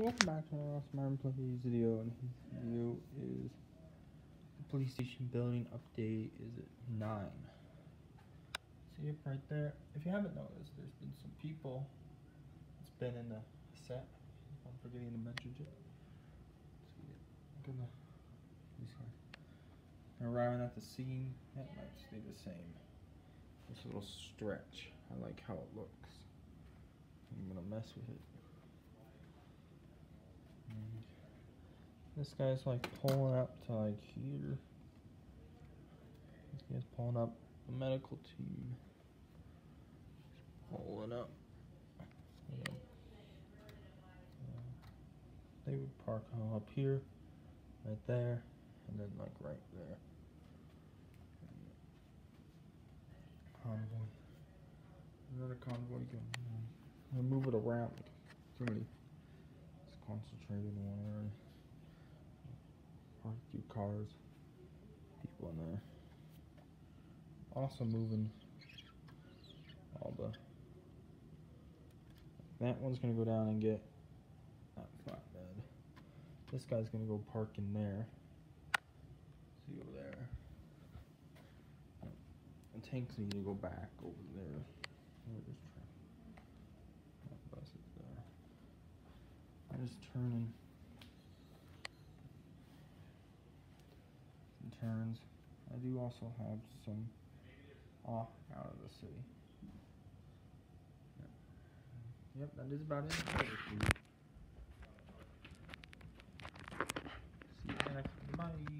welcome back to our Smart Plays video, and his video is the police station building update is at 9. See it right there? If you haven't noticed, there's been some people that's been in the set. I'm forgetting to mention it. These guys. They're arriving at the scene. That might stay the same. This little stretch. I like how it looks. I'm gonna mess with it. This guy's like pulling up to like here. This guy's pulling up the medical team. Pulling up. Yeah. They would park up here, right there, and then like right there. Convoy. Another convoy going on. I'm gonna move it around. Somebody is concentrated in one area. Park a few cars, people in there. Also moving all the. That one's gonna go down and get that flatbed. This guy's gonna go park in there. See over there. The tanks need to go back over there. That bus is there. I'm just turning. Turns. I do also have some off out of the city. Yep, that is about it. See you next. Bye.